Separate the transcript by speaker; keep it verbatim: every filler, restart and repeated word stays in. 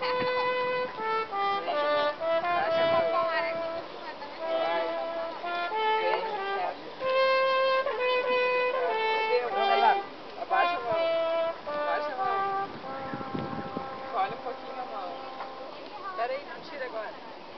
Speaker 1: Baixa a mão. Abaixa a mão. Abaixa a mão. Colhe um pouquinho a mão. Pera aí, não tira agora.